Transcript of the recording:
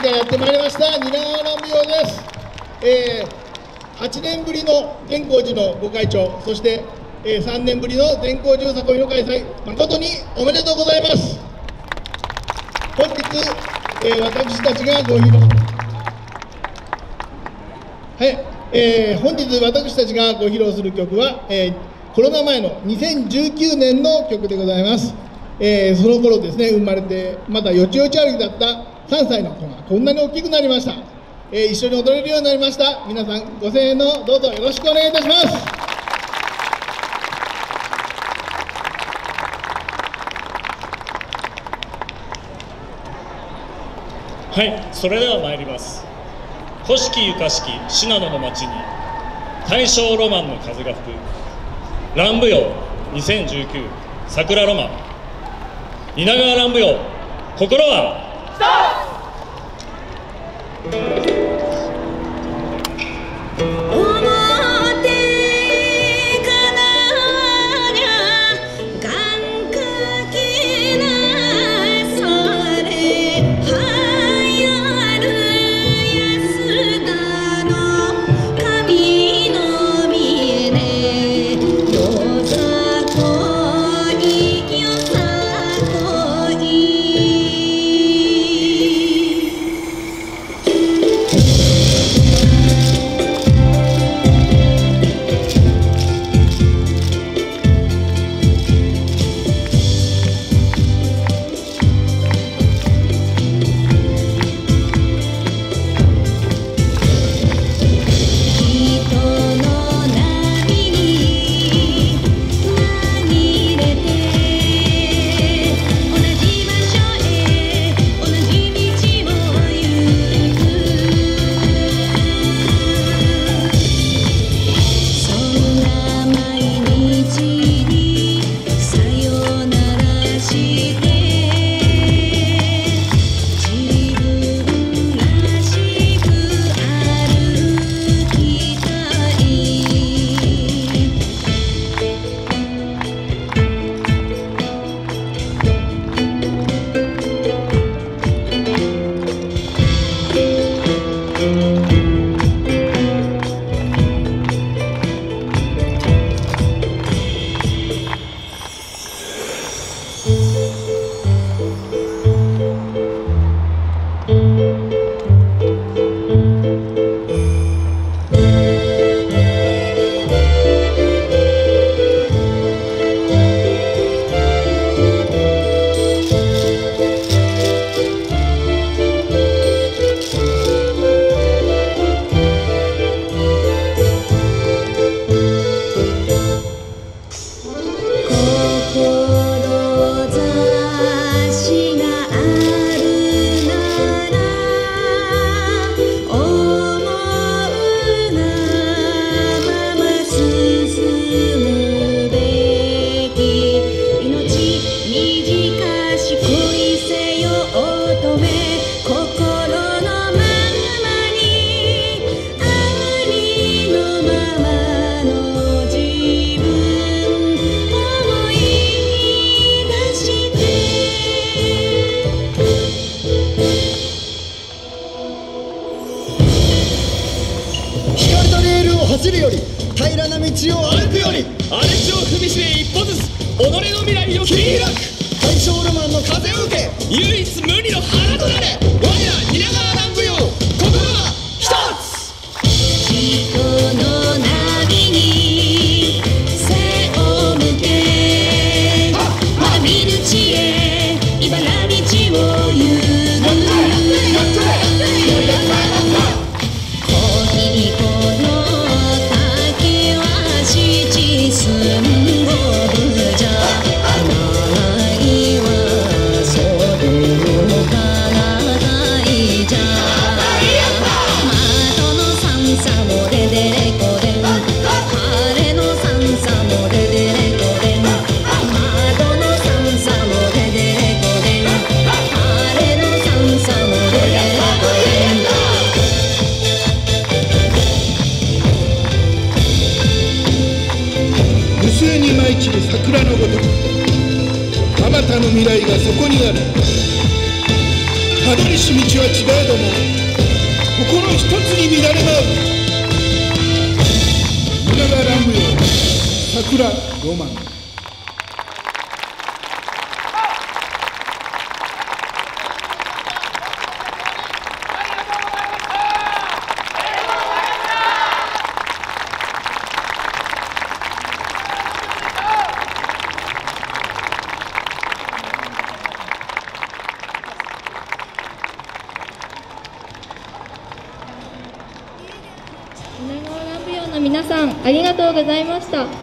からやってまいりました蜷川乱舞踊です。8年ぶりの善光寺のご開帳、そして、3年ぶりの善光寺よさこいの開催、誠におめでとうございます。本日、私たちがご披露、本日私たちがご披露する曲は、コロナ前の2019年の曲でございます。その頃ですね、生まれてまだよちよち歩きだった3歳の子がこんなに大きくなりました。一緒に踊れるようになりました。皆さんご声援のどうぞよろしくお願いいたします。 はい、それでは参ります。古式ゆかしき信濃の町に大正ロマンの風が吹く乱舞踊2019桜ロマン蜷川乱舞踊、心は走るより平らな道を歩くより荒れ地を踏みしめ一歩ずつ己の未来を切り開く大正ロマンの風を受け唯一無二の花となれ我ら蜷川乱舞踊、心は一つ。 人の波に背を向けまだ見ぬ地へ茨道を行く桜のごとくあまたの未来がそこにある。たどりし道は違えどもに乱れ舞う稲川乱舞踊桜ロマン。 稲川乱舞踊の皆さん、ありがとうございました。